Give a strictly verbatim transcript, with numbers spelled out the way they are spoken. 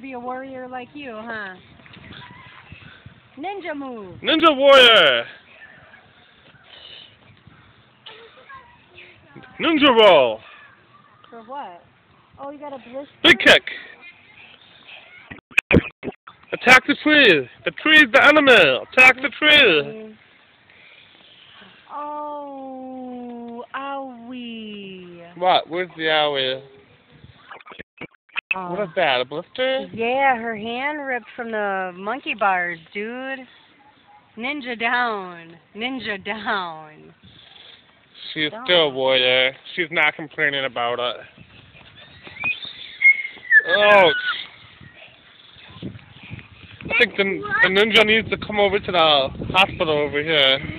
be a warrior like you, huh? Ninja move. Ninja warrior. Ninja roll. For what? Oh, you got a blister? Big kick. Attack the tree. The tree is the enemy. Attack the tree. Oh, owie. What? Where's the owie? Oh. What is that? A blister? Yeah, her hand ripped from the monkey bars, dude. Ninja down. Ninja down. She's Don't. still a warrior. She's not complaining about it. Oh. I think the, the ninja needs to come over to the hospital over here.